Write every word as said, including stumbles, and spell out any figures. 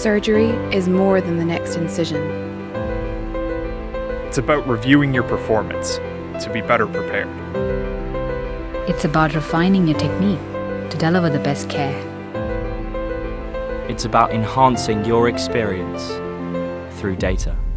Surgery is more than the next incision. It's about reviewing your performance to be better prepared. It's about refining your technique to deliver the best care. It's about enhancing your experience through data.